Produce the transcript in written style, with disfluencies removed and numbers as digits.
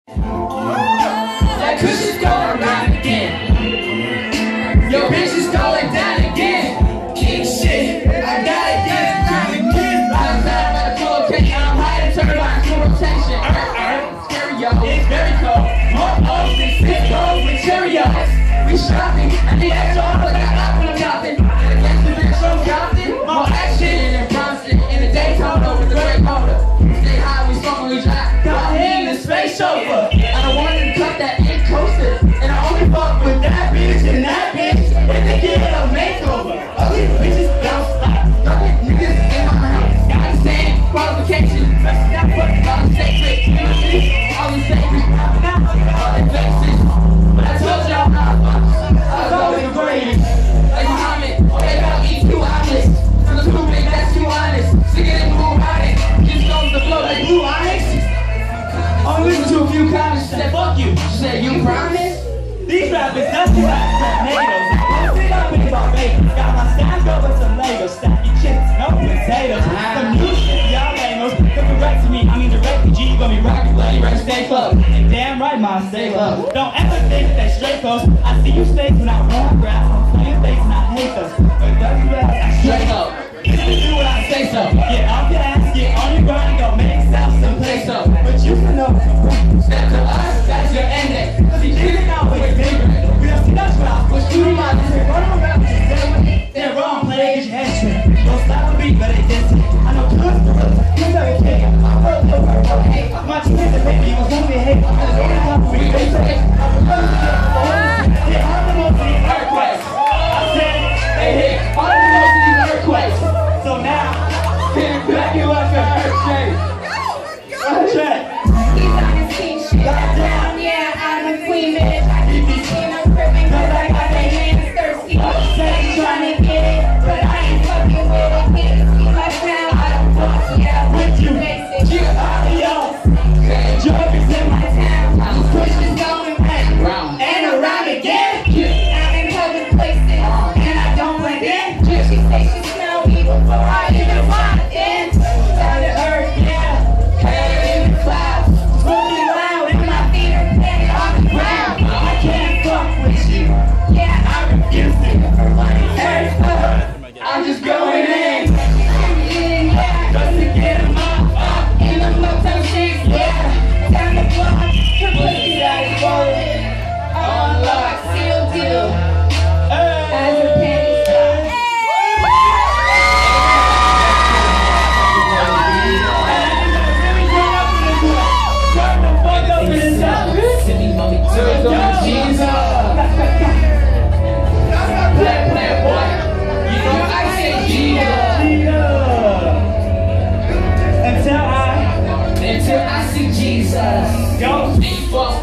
That cushion's going round again. Your bitch is going down again. King shit, I got it down again. I'm down by the floor, okay, I'm hiding turbines for rotation. Stereo, it's very cold. More O's than 6 goals with Cheerios. We shopping, I need extra all I got out when I'm shopping. Against the bitch from Compton, more action in Bronson. In the Daytona with the great motor. Stay high, we smoke when we drive. Got him in the space chauffeur. I don't want him to cut that in coaster. And I only fuck with that bitch and that bitch. If they get a makeover. Ugly bitches don't stop. Ugly niggas in my house. Got the same qualifications. That's what all the sacred. All the sacred. All the faces. But I told y'all I was always the greatest. Like Muhammad, they got me too honest. I'm too big, that's too honest. Sick of them blue onyx. Just goes the flow like blue onyx. Only listen to a few comments. She said, fuck you. She said, you promise? These rappers, that's the rap tornadoes. Sit up in Barbados. Got my stack over some Legos. Stack your chips, no potatoes. Some new shit, y'all lamos. Come direct to me, I mean direct to G. You gon' be rockin' bloody right, stay close. And damn right, ma, stay low. Don't ever think that straight close. I see you snakes when I run grass. I'm playing face and I hate those. But that's the rap, I straight up. Do what I say so. Get off your ass, get on your grind, go make yourself some play so. But you can know. Step to us, that's your ending. Cause he didn't always bigger. We don't see that crowd. Push through my life. Run on rap, they're wrong, play, get your head straight. Don't stop a beat, but it gets it. I know good girls, you know you can't. My kids are baby, you was gonna be hate. I'm gonna top of me, they say. They are the most of these earthquakes. I said, They hit all the most of these earthquakes. so now, Can't back you up for earthquake. I'm check. He's on his king shit. Yeah, I'm a queen bitch. I keep these skin on crippin' cause I got my hands thirsty. Steady tryna get it, but I ain't fucking with it. Get it, see my crown, I don't fuck, yeah, With you. basic. Yo, Jarvis in my Town, these pushes going round and around again. I'm in public places, and I don't blend in. She say she smell me before I even walk in. Down to earth, yeah, head in the clouds. Rolling loud, and my feet are planted on the ground. I can't fuck with you, yeah, I refuse to. I'm just going in. Yeah, just to get 'em up in the motel sheets, yeah. Down the block, her pussy that is rolling. On lock, seal deal, as a penny stock. Turn the fuck up in the top. Jesus. Play, boy. You know I say Jesus. Until I see Jesus. Go. Deep fuck